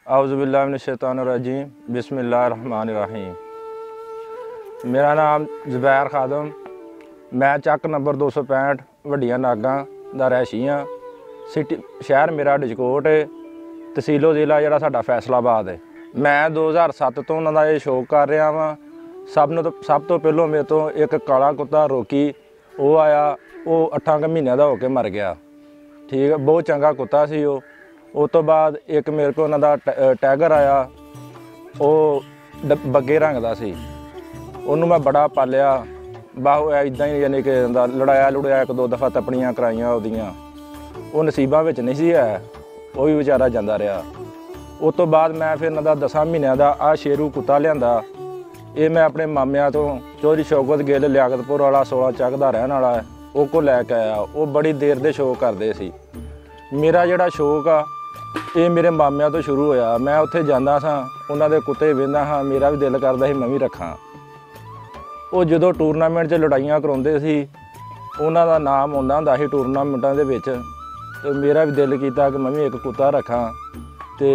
औज़ुबिल्लाहि मिनश्शैतानिर्रजीम बिस्मिल्लाहिर्रहमानिर्रहीम। मेरा नाम ज़ुबैर खादम, मैं चक नंबर 265 वड्डियां नागां दा रैशी हाँ। सिटी शहर मेरा डिजकोट है, तहसीलो जिला जिहड़ा साडा फैसलाबाद है। मैं 2007 तो उन्हां दा ये शौक कर रहा वां। सब तो पहलों मेरे तो एक काला कुत्ता रोकी वो आया, वो 8 महीनों का होके मर गया। ठीक है, बहुत चंगा कुत्ता सी वो। उस तो बाद एक मेरे को उन्हां दा टाइगर आया, वो बग्गे रंग का सी। उन्होंने मैं बड़ा पालिया, बाहु इदा ही यानी कि लड़ाया लुड़ाया, एक दो दफ़ा तपड़ियाँ कराइया ओदियाँ। वो नसीबां विच नहीं सी है, वो भी बेचारा जांदा रहा। उस तो बाद मैं फिर इन्हां दा 10 महीनों का आ शेरू कुत्ता लिआंदा। ये मैं अपने मामिया तो चौधरी शौकत गिल लियाकतपुर वाला 16 चक का रहने वाला है, वो को लैके आया। वो बड़ी देर दे शौक करते सी। मेरा जिहड़ा शौक आ ये मेरे मामिया तो शुरू होया। मैं उत्थे जांदा सा, उन्हां दे कुत्ते वेंदा हाँ, मेरा भी दिल करदा सी मैं भी रखां। वो जदों टूरनामेंट च लड़ाइयां कराउंदे सी, उन्हां दा नाम आउंदा हुंदा सी टूरनामेंटां दे विच, ते मेरा भी दिल कीता कि मैं भी एक कुत्ता रखां ते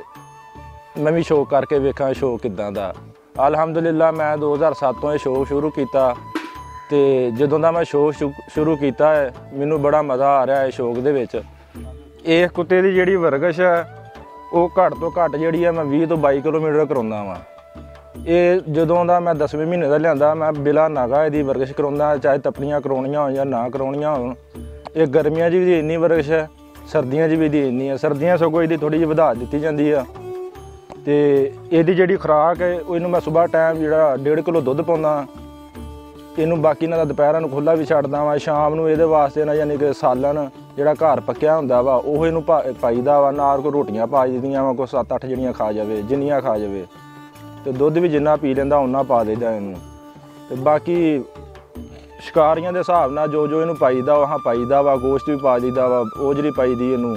मैं भी शौक करके वेखां शौक किदां दा। अलहमदुलिल्लाह मैं 2007 तो ये शौक शुरू किया, ते जदों दा मैं शौक शुरू किया है मैनू बड़ा मज़ा आ रहा है शौक दे विच। इस कुत्ते की जिहड़ी वरगश है वो घट तो घट जिहड़ी है मैं 20 तो 22 किलोमीटर कराउंदा वां। ये जदों दा मैं 10वें महीने का लिआंदा, मैं बिला नागा इहदी वरगश कराउंदा, चाहे तपड़ियाँ कराउणियां होण या ना कराउणियां होण। ये गर्मियां च भी इन्नी वरगश है, सर्दियां च भी इहदी इन्नी है। सर्दियां सगों इहदी थोड़ी जी वधा दित्ती जांदी है। ते इहदी जिहड़ी खुराक है इहनूं मैं सुबह टाइम जिहड़ा 1.5 किलो दुੱਧ पाउंदा, इनू बाकी इन्हां दा दुपहरां नूं खुला भी छड्डदा वां। शाम नूं इहदे वास्ते ना यानी कि सालन जिहड़ा घर पक्किया हुंदा वा ओह इनू पाईदा वा, नाल कोई रोटियां पा दीदियां वा, कोई 7-8 जिहड़ियां खा जावे, जिन्नियां खा जावे। ते दुੱਧ भी जिन्ना पी लैंदा उन्ना पा देईदा इनू। ते बाकी शिकारियां दे हिसाब नाल जो इनू पाईदा वा पाईदा वा, गोश्त भी पा दीदा वा, ओजरी पाई दी इनू।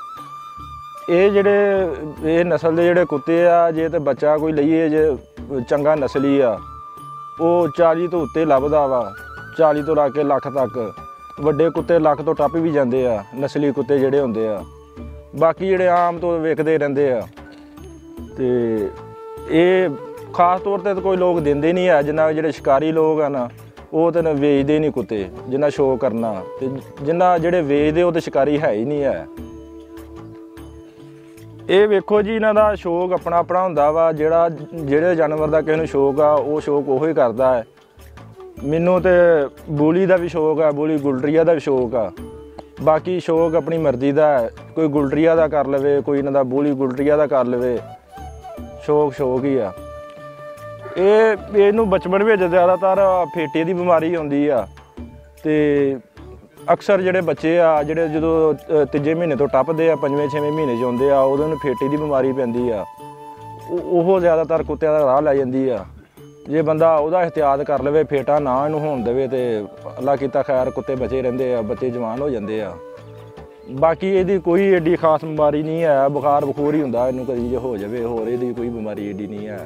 ये जिहड़े ये नस्ल दे जिहड़े कुत्ते आ, जे ते बच्चा कोई लईए जे चंगा नस्ली आ, वो 40 तो उत्ते लभदा वा, 40 तो लाके लख तक। वड्डे कुत्ते लख तो टप भी जाते आ, नस्ली कुत्ते जिहड़े हुंदे आ। बाकी जिहड़े आम तो विकदे रहिंदे आ। ते ये खास तौर ते कोई लोग दिंदे नहीं है, जिन्ना जिहड़े शिकारी लोग आ ना वो तो वेचदे नहीं कुत्ते, जिन्ना शौक करना। ते जिन्ना जिहड़े वेचदे वो तो शिकारी है ही नहीं है। ये वेखो जी, इन्हां दा शौक अपना अपना हुंदा वा। जिहड़े जानवर दा किसे नूं शौक आ वो शौक ओही करदा है। मैनू तो बूली का भी शौक है, बूली गुलटरिया का भी शौक आ। बाकी शौक अपनी मर्जी का है, कोई गुलटरिया का कर लवे, कोई इन्हां दा बूली गुलटरिया का कर लवे। शौक ही आ। इनू बचपन में ज़्यादातर फेटे की बीमारी आउंदी आ। ते अक्सर जिहड़े बच्चे आ जिहड़े जदों 3 महीने तो टपदे आ, 5वें-6वें महीने च आउंदे आ, उहदे नूं फेटे की बीमारी पैंदी आ। ओह ज़्यादातर कुत्तिਆਂ दा राह लै जांदी आ। जे बंदा ਉਹਦਾ एहतियात कर लवे, फेटा ना इनू होण देवे, तो अल्लाह कीता खैर कुत्ते बचे रहंदे आ, बच्चे जवान हो जाते आ। बाकी इहदी कोई एडी खास बीमारी नहीं है, बुखार बखूर ही हुंदा इनू कदी जे हो जावे, होर इहदी कोई बीमारी एडी नहीं है।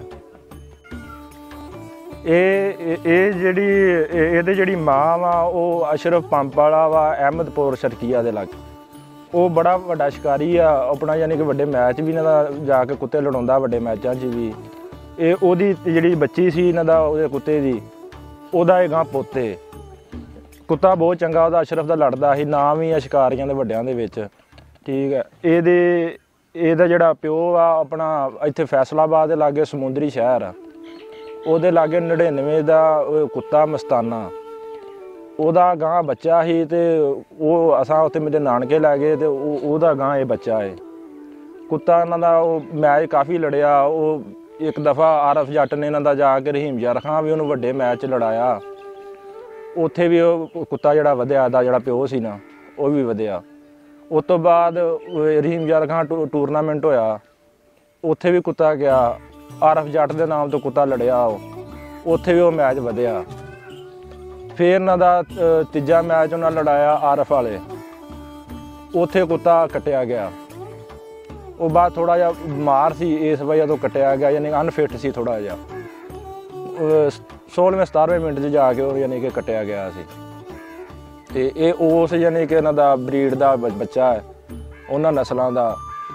ये जिहड़ी मां वा वो अशरफ पंप वाला वा, अहमदपुर शर्किया दे लागे। वो बड़ा वड्डा शिकारी आ अपना, यानी कि वड्डे मैच भी इन्हां दा जाके कुत्ते लड़ाउंदा, वड्डे मैचां 'च भी। ये ओहदी जिहड़ी बच्ची सी इन्हां दा ओहदे कुत्ते दी, ओहदा ये गां पोते। कुत्ता बहुत चंगा ओहदा, अशरफ दा लड़दा ही, नाम ही है शिकारियां दे वड्डियां दे विच। ठीक है, ਇਹਦਾ ਜਿਹੜਾ ਪਿਓ ਆ अपना ਇੱਥੇ फैसलाबाद ਦੇ लागे समुंदरी शहर आ, ਉਹਦੇ लागे 99 ਦਾ ਕੁੱਤਾ ਮਸਤਾਨਾ। ਉਹਦਾ ਗਾਂ ਬੱਚਾ ਹੀ, ਤੇ ਉਹ ਅਸਾਂ ਉੱਥੇ ਮੇਰੇ ਨਾਨਕੇ ਲੈ ਗਏ, ਤੇ ਉਹਦਾ ਗਾਂ ਇਹ ਬੱਚਾ ਹੈ। ਕੁੱਤਾ ਇਹਨਾਂ ਦਾ ਉਹ ਮੈਚ ਕਾਫੀ ਲੜਿਆ। ਉਹ ਇੱਕ ਦਫਾ ਆਰਫ ਜੱਟ ਨੇ ਇਹਨਾਂ ਦਾ ਜਾ ਕੇ ਰਹੀਮ ਯਾਰ ਖਾਂ ਵੀ ਉਹਨੂੰ ਵੱਡੇ ਮੈਚ 'ਚ ਲੜਾਇਆ। ਉੱਥੇ ਵੀ ਉਹ ਕੁੱਤਾ ਜਿਹੜਾ ਵਧਿਆ, ਇਹਦਾ ਜਿਹੜਾ ਪਿਓ ਸੀ ਨਾ ਉਹ ਵੀ ਵਧਿਆ। ਉਸ ਤੋਂ ਬਾਅਦ ਰਹੀਮ ਯਾਰ ਖਾਂ ਟੂਰਨਾਮੈਂਟ ਹੋਇਆ, ਉੱਥੇ ਵੀ ਕੁੱਤਾ ਗਿਆ। ਆਰਫ ਜੱਟ ਦੇ ਨਾਮ ਤੋਂ ਕੁੱਤਾ ਲੜਿਆ, ਉੱਥੇ ਵੀ ਉਹ ਮੈਚ ਵਧਿਆ। ਫਿਰ ਇਹਨਾਂ ਦਾ ਤੀਜਾ ਮੈਚ ਉਹਨਾਂ ਲੜਾਇਆ ਆਰਫ ਵਾਲੇ, ਉੱਥੇ ਕੁੱਤਾ ਕੱਟਿਆ ਗਿਆ। ਉਹ ਬਾਅਦ ਥੋੜ੍ਹਾ ਜਿਹਾ ਬਿਮਾਰ ਸੀ, ਇਸ ਵਜ੍ਹਾ ਤੋਂ ਕੱਟਿਆ ਗਿਆ, ਯਾਨੀ ਅਨਫਿਟ ਸੀ ਥੋੜ੍ਹਾ ਜਿਹਾ। 16ਵੇਂ-17ਵੇਂ ਮਿੰਟ 'ਚ ਜਾ ਕੇ ਉਹ ਯਾਨੀ ਕਿ ਕੱਟਿਆ ਗਿਆ ਸੀ। ਤੇ ਇਹ ਉਸ ਯਾਨੀ ਕਿ ਇਹਨਾਂ ਦਾ ਬਰੀਡ ਦਾ ਬੱਚਾ ਹੈ, ਉਹਨਾਂ ਨਸਲਾਂ ਦਾ।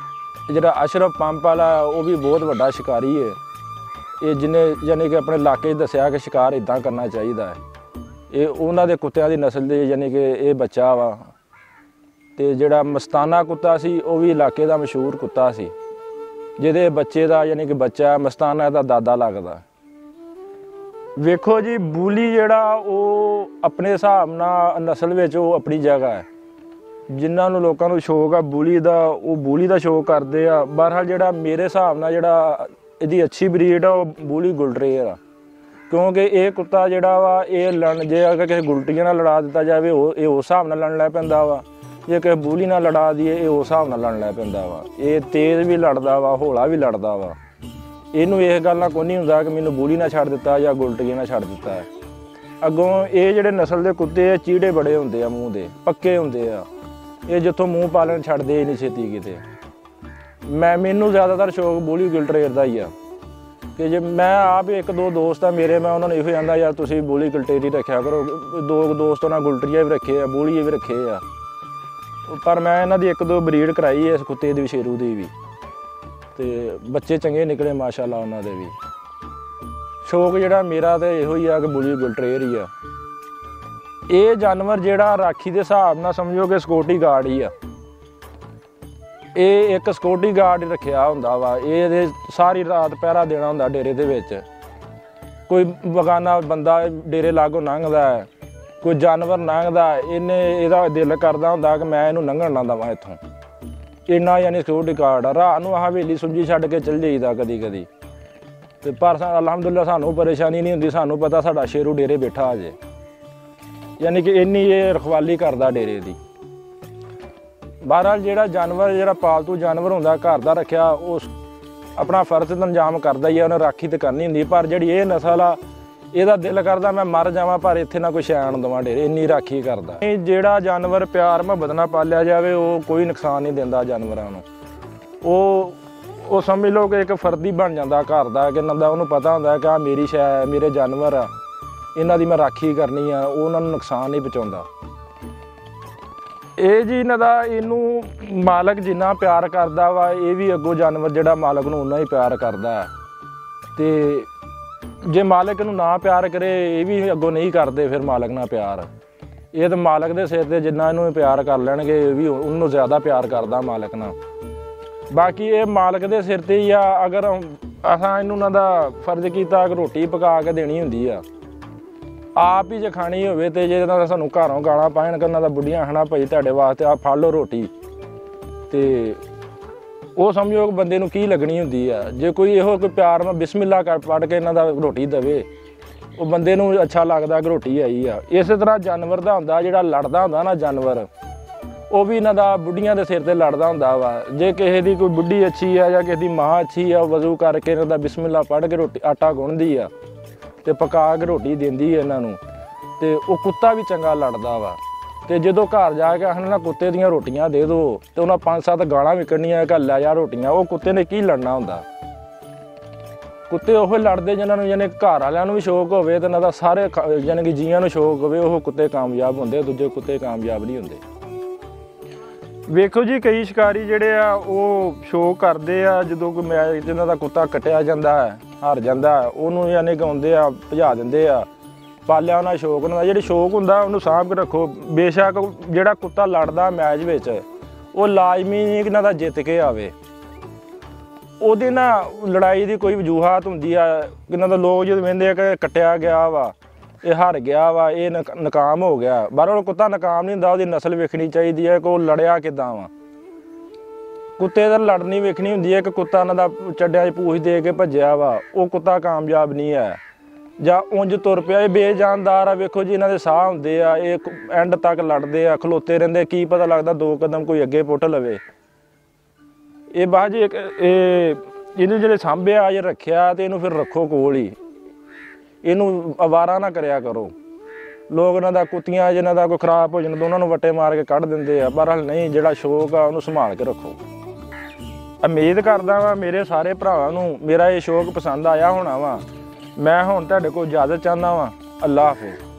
ਜਿਹੜਾ ਅਸ਼ਰਫ ਪੰਪ ਵਾਲਾ ਉਹ ਵੀ ਬਹੁਤ ਵੱਡਾ ਸ਼ਿਕਾਰੀ ਹੈ। ਇਹ ਜਿਹਨੇ ਯਾਨੀ ਕਿ ਆਪਣੇ ਇਲਾਕੇ 'ਚ ਦੱਸਿਆ ਕਿ ਸ਼ਿਕਾਰ ਇੱਦਾਂ ਕਰਨਾ ਚਾਹੀਦਾ ਹੈ। ਇਹ ਉਹਨਾਂ ਦੇ ਕੁੱਤਿਆਂ ਦੀ ਨਸਲ ਦੇ ਯਾਨੀ ਕਿ ਇਹ ਬੱਚਾ ਵਾ। ਤੇ ਜਿਹੜਾ ਮਸਤਾਨਾ ਕੁੱਤਾ ਸੀ ਉਹ ਵੀ ਇਲਾਕੇ ਦਾ ਮਸ਼ਹੂਰ ਕੁੱਤਾ ਸੀ, ਜਿਹਦੇ ਬੱਚੇ ਦਾ ਯਾਨੀ ਕਿ ਬੱਚਾ ਮਸਤਾਨਾ ਦਾ ਦਾਦਾ ਲੱਗਦਾ। ਵੇਖੋ ਜੀ, ਬੂਲੀ ਜਿਹੜਾ ਉਹ ਆਪਣੇ ਹਿਸਾਬ ਨਾਲ ਨਸਲ ਵਿੱਚ ਉਹ ਆਪਣੀ ਜਗ੍ਹਾ ਹੈ। ਜਿਨ੍ਹਾਂ ਨੂੰ ਲੋਕਾਂ ਨੂੰ ਸ਼ੌਕ ਆ ਬੂਲੀ ਦਾ, ਉਹ ਬੂਲੀ ਦਾ ਸ਼ੌਕ ਕਰਦੇ ਆ। ਬਹਰਹਾਲ ਜਿਹੜਾ ਮੇਰੇ ਹਿਸਾਬ ਨਾਲ ਜਿਹੜਾ ਇਹਦੀ ਅੱਛੀ ਬਰੀਡ ਆ ਉਹ ਬੂਲੀ ਗੁਲਟਰੇਅਰ ਆ, ਕਿਉਂਕਿ ਇਹ ਕੁੱਤਾ ਜਿਹੜਾ ਵਾ ਇਹ ਲੜਨ, ਜੇ ਅਗਰ ਕਿਸੇ ਗੁਲਟੀਆਂ ਨਾਲ ਲੜਾ ਦਿੱਤਾ ਜਾਵੇ ਇਹ ਉਸ ਹਿਸਾਬ ਨਾਲ ਲੜਨ ਲੈ ਪੈਂਦਾ ਵਾ। ਜੇ ਕਿਸੇ ਬੂਲੀ ਨਾਲ ਲੜਾ ਦਈਏ ਇਹ ਉਸ ਹਿਸਾਬ ਨਾਲ ਲੜਨ ਲੈ ਪੈਂਦਾ ਵਾ। ਇਹ ਤੇਜ਼ ਵੀ ਲੜਦਾ ਵਾ, ਹੌਲਾ ਵੀ ਲੜਦਾ ਵਾ। ਇਹਨੂੰ ਇਸ ਗੱਲ ਨਾਲ ਕੋਈ ਨਹੀਂ ਹੁੰਦਾ ਕਿ ਮੈਨੂੰ ਬੂਲੀ ਨਾਲ ਛੱਡ ਦਿੱਤਾ ਜਾਂ ਗੁਲਟੀਆਂ ਨਾਲ ਛੱਡ ਦਿੱਤਾ ਹੈ। ਅੱਗੋਂ ਇਹ ਜਿਹੜੇ ਨਸਲ ਦੇ ਕੁੱਤੇ ਆ ਚੀੜੇ ਬੜੇ ਹੁੰਦੇ ਆ, ਮੂੰਹ ਦੇ ਪੱਕੇ ਹੁੰਦੇ ਆ। ਇਹ ਜਿੱਥੋਂ ਮੂੰਹ ਪਾਲਣ ਛੱਡਦੇ ਹੀ ਨਹੀਂ ਛੇਤੀ ਕਿਤੇ। ਮੈਨੂੰ ਜ਼ਿਆਦਾਤਰ ਸ਼ੌਕ ਬੂਲੀ ਗੁਲਟਰੇਅਰ ਦਾ ਹੀ ਆ ਕਿ ਜੇ ਮੈਂ ਆਪ ਇੱਕ ਦੋ ਦੋਸਤ ਆ ਮੇਰੇ, ਮੈਂ ਉਹਨਾਂ ਨੂੰ ਇਹੋ ਕਹਿੰਦਾ ਯਾਰ ਤੁਸੀਂ ਬੂਲੀ ਗੁਲਟਰੇਅਰ ਹੀ ਰੱਖਿਆ ਕਰੋ। ਦੋ ਦੋਸਤ ਉਹਨਾਂ ਗੁਲਟਰੀਆ ਵੀ ਰੱਖੇ ਆ, ਬੂਲੀਏ ਵੀ ਰੱਖੇ ਆ, ਪਰ ਮੈਂ ਇਹਨਾਂ ਦੀ ਇੱਕ ਦੋ ਬਰੀਡ ਕਰਾਈ ਹੈ, ਇਸ ਕੁੱਤੇ ਦੀ ਵੀ ਸ਼ੇਰੂ ਦੀ ਵੀ, ਤੇ ਬੱਚੇ ਚੰਗੇ ਨਿਕਲੇ ਮਾਸ਼ਾਅੱਲਾ ਉਹਨਾਂ ਦੇ ਵੀ। ਸ਼ੌਕ ਜਿਹੜਾ ਮੇਰਾ ਤਾਂ ਇਹੋ ਹੀ ਆ ਕਿ ਬੂਲੀ ਗੁਲਟਰੇਅਰ ਹੀ ਆ। ਇਹ ਜਾਨਵਰ ਜਿਹੜਾ ਰਾਖੀ ਦੇ ਹਿਸਾਬ ਨਾਲ ਸਮਝੋ ਕਿ ਸਿਕਿਉਰਟੀ ਗਾਰਡ ਹੀ ਆ। ਇਹ ਇੱਕ ਸਿਕਿਉਰਟੀ ਗਾਰਡ ਰੱਖਿਆ ਹੁੰਦਾ ਵਾ। ਇਹਦੇ ਸਾਰੀ ਰਾਤ ਪਹਿਰਾ ਦੇਣਾ ਹੁੰਦਾ ਡੇਰੇ ਦੇ ਵਿੱਚ। ਕੋਈ ਬਗਾਨਾ ਬੰਦਾ ਡੇਰੇ ਲਾਗੋਂ ਲੰਘਦਾ ਹੈ, ਕੋਈ ਜਾਨਵਰ ਲੰਘਦਾ, ਇਹਦਾ ਦਿਲ ਕਰਦਾ ਹੁੰਦਾ ਕਿ ਮੈਂ ਇਹਨੂੰ ਲੰਘਣ ਨਾ ਦੇਵਾਂ ਇੱਥੋਂ। ਇੰਨਾ ਯਾਨੀ ਸਿਕਿਉਰਟੀ ਗਾਰਡ ਆ। ਰਾਤ ਨੂੰ ਹਵੇਲੀ ਸੁੰਜੀ ਛੱਡ ਕੇ ਚੱਲ ਜਾਈਦਾ ਕਦੀ ਕਦੀ, ਤੇ ਪਰ ਅਲਹਮਦੁਲਿਲਾ ਸਾਨੂੰ ਪਰੇਸ਼ਾਨੀ ਨਹੀਂ ਹੁੰਦੀ। ਸਾਨੂੰ ਪਤਾ ਸਾਡਾ ਸ਼ੇਰੂ ਡੇਰੇ ਬੈਠਾ ਅਜੇ, ਯਾਨੀ ਕਿ ਇੰਨੀ ਇਹ ਰਖਵਾਲੀ ਕਰਦਾ ਡੇਰੇ ਦੀ। ਬਹਰਹਾਲ ਜਿਹੜਾ ਜਾਨਵਰ, ਜਿਹੜਾ ਪਾਲਤੂ ਜਾਨਵਰ ਹੁੰਦਾ ਘਰ ਦਾ ਰੱਖਿਆ, ਉਸ ਆਪਣਾ ਫਰਜ਼ ਤਾਂ ਅੰਜਾਮ ਕਰਦਾ ਹੀ ਆ, ਉਹਨੇ ਰਾਖੀ ਤਾਂ ਕਰਨੀ ਹੁੰਦੀ। ਪਰ ਜਿਹੜੀ ਇਹ ਨਸਲ ਆ, ਇਹਦਾ ਦਿਲ ਕਰਦਾ ਮੈਂ ਮਰ ਜਾਵਾਂ ਪਰ ਇੱਥੇ ਨਾ ਕੋਈ ਸ਼ੈਣ ਦੇਵਾਂ ਡੇਰੇ, ਇੰਨੀ ਰਾਖੀ ਕਰਦਾ। ਇਹ ਜਿਹੜਾ ਜਾਨਵਰ ਪਿਆਰ ਮੁਹੱਬਤ ਨਾਲ ਪਾਲਿਆ ਜਾਵੇ ਉਹ ਕੋਈ ਨੁਕਸਾਨ ਨਹੀਂ ਦਿੰਦਾ ਜਾਨਵਰਾਂ ਨੂੰ। ਉਹ ਸਮਝ ਲਓ ਕਿ ਇੱਕ ਫਰਦੀ ਬਣ ਜਾਂਦਾ ਘਰ ਦਾ, ਕਿ ਇਹਨਾਂ ਦਾ ਉਹਨੂੰ ਪਤਾ ਹੁੰਦਾ ਕਿ ਆਹ ਮੇਰੀ ਸ਼ੈ, ਮੇਰੇ ਜਾਨਵਰ ਆ, ਇਹਨਾਂ ਦੀ ਮੈਂ ਰਾਖੀ ਕਰਨੀ ਆ, ਉਹ ਉਹਨਾਂ ਨੂੰ ਨੁਕਸਾਨ ਨਹੀਂ ਪਹੁੰਚਾਉਂਦਾ। ਇਹ ਜੀ ਇਹਨਾਂ ਦਾ, ਇਹਨੂੰ ਮਾਲਕ ਜਿੰਨਾ ਪਿਆਰ ਕਰਦਾ ਵਾ, ਇਹ ਵੀ ਅੱਗੋਂ ਜਾਨਵਰ ਜਿਹੜਾ ਮਾਲਕ ਨੂੰ ਉਨਾ ਹੀ ਪਿਆਰ ਕਰਦਾ। ਤੇ ਜੇ ਮਾਲਕ ਨੂੰ ਨਾ ਪਿਆਰ ਕਰੇ, ਇਹ ਵੀ ਅੱਗੋਂ ਨਹੀਂ ਕਰਦੇ ਫਿਰ ਮਾਲਕ ਨਾਲ ਪਿਆਰ। ਇਹ ਤਾਂ ਮਾਲਕ ਦੇ ਸਿਰ 'ਤੇ ਜਿੰਨਾ ਇਹਨੂੰ ਪਿਆਰ ਕਰ ਲੈਣਗੇ, ਇਹ ਵੀ ਉਹਨੂੰ ਜ਼ਿਆਦਾ ਪਿਆਰ ਕਰਦਾ ਮਾਲਕ ਨਾਲ। ਬਾਕੀ ਇਹ ਮਾਲਕ ਦੇ ਸਿਰ 'ਤੇ ਹੀ ਆ। ਅਗਰ ਅਸਾਂ ਇਹਨੂੰ ਉਹਨਾਂ ਦਾ ਫਰਜ਼ ਕੀਤਾ ਕਿ ਰੋਟੀ ਪਕਾ ਕੇ ਦੇਣੀ ਹੁੰਦੀ ਆ, ਆਪ ਹੀ ਜੇ ਖਾਣੀ ਹੋਵੇ, ਤੇ ਜੇ ਇਹਨਾਂ ਦਾ ਸਾਨੂੰ ਘਰੋਂ ਗਾਲਾਂ ਪਾਉਣ ਕਿ ਉਹਨਾਂ ਦਾ ਬੁੱਢੀਆਂ ਖਾਣਾ ਭਾਈ ਤੁਹਾਡੇ ਵਾਸਤੇ ਆ ਫੜ ਲਓ ਰੋਟੀ, ਤੇ ਉਹ ਸਮਝੋ ਕਿ ਬੰਦੇ ਨੂੰ ਕੀ ਲੱਗਣੀ ਹੁੰਦੀ ਆ। ਜੇ ਕੋਈ ਇਹੋ ਕੋਈ ਪਿਆਰ ਨਾਲ ਬਿਸਮਿਲ੍ਲਾ ਕਰ ਪੜ੍ਹ ਕੇ ਇਹਨਾਂ ਦਾ ਰੋਟੀ ਦੇਵੇ, ਉਹ ਬੰਦੇ ਨੂੰ ਅੱਛਾ ਲੱਗਦਾ ਕਿ ਰੋਟੀ ਆਈ ਆ। ਇਸੇ ਤਰ੍ਹਾਂ ਜਾਨਵਰ ਦਾ ਹੁੰਦਾ, ਜਿਹੜਾ ਲੜਦਾ ਹੁੰਦਾ ਨਾ ਜਾਨਵਰ, ਉਹ ਵੀ ਇਹਨਾਂ ਦਾ ਬੁੱਢੀਆਂ ਦੇ ਸਿਰ 'ਤੇ ਲੜਦਾ ਹੁੰਦਾ ਵਾ। ਜੇ ਕਿਸੇ ਦੀ ਕੋਈ ਬੁੱਢੀ ਅੱਛੀ ਆ ਜਾਂ ਕਿਸੇ ਦੀ ਮਾਂ ਅੱਛੀ ਆ, ਵਜ਼ੂ ਕਰਕੇ ਇਹਨਾਂ ਦਾ ਬਿਸਮਿਲ੍ਲਾ ਪੜ੍ਹ ਕੇ ਰੋਟੀ ਆਟਾ ਗੁੰਨਦੀ ਆ ਤੇ ਪਕਾ ਕੇ ਰੋਟੀ ਦਿੰਦੀ ਹੈ ਇਹਨਾਂ ਨੂੰ, ਤੇ ਉਹ ਕੁੱਤਾ ਵੀ ਚੰਗਾ ਲੜਦਾ ਵਾ। ਤੇ ਜਦੋਂ ਘਰ ਜਾ ਕੇ ਆਖਣਾ ਕੁੱਤੇ ਦੀਆਂ ਰੋਟੀਆਂ ਦੇ ਦਿਓ, ਤੇ ਉਹਨਾਂ 5-7 ਗਾਲਾਂ ਵੀ ਕੱਢਣੀਆਂ ਕਿ ਲੈ ਜਾ ਰੋਟੀਆਂ, ਉਹ ਕੁੱਤੇ ਨੇ ਕੀ ਲੜਨਾ ਹੁੰਦਾ। ਕੁੱਤੇ ਉਹ ਲੜਦੇ ਜਿਹਨਾਂ ਨੂੰ ਯਾਨੀ ਘਰ ਵਾਲਿਆਂ ਨੂੰ ਵੀ ਸ਼ੌਕ ਹੋਵੇ ਤੇ ਇਹਨਾਂ ਦਾ ਸਾਰੇ ਯਾਨੀ ਕਿ ਜੀਆਂ ਨੂੰ ਸ਼ੌਕ ਹੋਵੇ, ਉਹ ਕੁੱਤੇ ਕਾਮਯਾਬ ਹੁੰਦੇ, ਦੂਜੇ ਕੁੱਤੇ ਕਾਮਯਾਬ ਨਹੀਂ ਹੁੰਦੇ। ਵੇਖੋ ਜੀ, ਕਈ ਸ਼ਿਕਾਰੀ ਜਿਹੜੇ ਆ ਉਹ ਸ਼ੌਕ ਕਰਦੇ ਆ, ਜਦੋਂ ਕੋਈ ਮੈਚ ਜਿਹਨਾਂ ਦਾ ਕੁੱਤਾ ਕੱਟਿਆ ਜਾਂਦਾ ਹੈ, ਹਾਰ ਜਾਂਦਾ, ਉਹਨੂੰ ਯਾਨੀ ਕਿ ਆਉਂਦੇ ਆ ਭਜਾ ਦਿੰਦੇ ਆ। ਪਾਲਿਆ ਉਹਨਾਂ ਸ਼ੌਕ ਹੁੰਦਾ, ਜਿਹੜੇ ਸ਼ੌਕ ਹੁੰਦਾ ਉਹਨੂੰ ਸਾਂਭ ਕੇ ਰੱਖੋ। ਬੇਸ਼ੱਕ ਜਿਹੜਾ ਕੁੱਤਾ ਲੜਦਾ ਮੈਚ ਵਿੱਚ, ਉਹ ਲਾਜ਼ਮੀ ਨਹੀਂ ਕਿ ਇਹਨਾਂ ਦਾ ਜਿੱਤ ਕੇ ਆਵੇ। ਉਹਦੇ ਨਾਲ ਲੜਾਈ ਦੀ ਕੋਈ ਵਜੂਹਾਤ ਹੁੰਦੀ ਆ। ਇਹਨਾਂ ਦਾ ਲੋਕ ਜਦੋਂ ਕਹਿੰਦੇ ਆ ਕਿ ਕੱਟਿਆ ਗਿਆ ਵਾ, ਇਹ ਹਾਰ ਗਿਆ ਵਾ, ਇਹ ਨਾਕਾਮ ਹੋ ਗਿਆ। ਬਾਹਰੋਂ ਕੁੱਤਾ ਨਾਕਾਮ ਨਹੀਂ ਹੁੰਦਾ, ਉਹਦੀ ਨਸਲ ਵੇਖਣੀ ਚਾਹੀਦੀ ਹੈ ਕਿ ਉਹ ਲੜਿਆ ਕਿੱਦਾਂ ਵਾ। ਕੁੱਤੇ ਦਾ ਲੜਨੀ ਵੇਖਣੀ ਹੁੰਦੀ ਹੈ ਕਿ ਕੁੱਤਾ ਇਹਨਾਂ ਦਾ ਚੱਡਿਆਂ 'ਚ ਪੂਛ ਦੇ ਕੇ ਭੱਜਿਆ ਵਾ, ਉਹ ਕੁੱਤਾ ਕਾਮਯਾਬ ਨਹੀਂ ਹੈ। ਜਾਂ ਉਂਝ ਤੁਰ ਪਿਆ, ਇਹ ਬੇਜਾਨਦਾਰ ਆ। ਵੇਖੋ ਜੀ, ਇਹਨਾਂ ਦੇ ਸਾਹ ਹੁੰਦੇ ਆ, ਇਹ ਐਂਡ ਤੱਕ ਲੜਦੇ ਆ, ਖਲੋਤੇ ਰਹਿੰਦੇ, ਕੀ ਪਤਾ ਲੱਗਦਾ 2 ਕਦਮ ਕੋਈ ਅੱਗੇ ਪੁੱਟ ਲਵੇ। ਇਹ ਬਾਅਦ ਜੀ ਇਹਨੂੰ ਜਿਹੜੇ ਸਾਂਭਿਆ ਜੇ ਰੱਖਿਆ, ਤੇ ਇਹਨੂੰ ਫਿਰ ਰੱਖੋ ਕੋਲ ਹੀ, ਇਹਨੂੰ ਅਵਾਰਾ ਨਾ ਕਰਿਆ ਕਰੋ। ਲੋਕ ਇਹਨਾਂ ਦਾ ਕੁੱਤੀਆਂ ਜਿਹਨਾਂ ਦਾ ਕੋਈ ਖਰਾਬ ਹੋ ਜਾਂਦਾ ਉਹਨਾਂ ਨੂੰ ਵੱਟੇ ਮਾਰ ਕੇ ਕੱਢ ਦਿੰਦੇ ਆ, ਪਰ ਨਹੀਂ, ਜਿਹੜਾ ਸ਼ੌਕ ਆ ਉਹਨੂੰ ਸੰਭਾਲ ਕੇ ਰੱਖੋ। ਉਮੀਦ ਕਰਦਾ ਵਾਂ ਮੇਰੇ ਸਾਰੇ ਭਰਾਵਾਂ ਨੂੰ ਮੇਰਾ ਇਹ ਸ਼ੌਕ ਪਸੰਦ ਆਇਆ ਹੋਣਾ ਵਾ। ਮੈਂ ਹੁਣ ਤੁਹਾਡੇ ਕੋਲ ਇਜਾਜ਼ਤ ਚਾਹੁੰਦਾ ਵਾਂ। ਅੱਲਾ ਹਾਫਿਜ਼।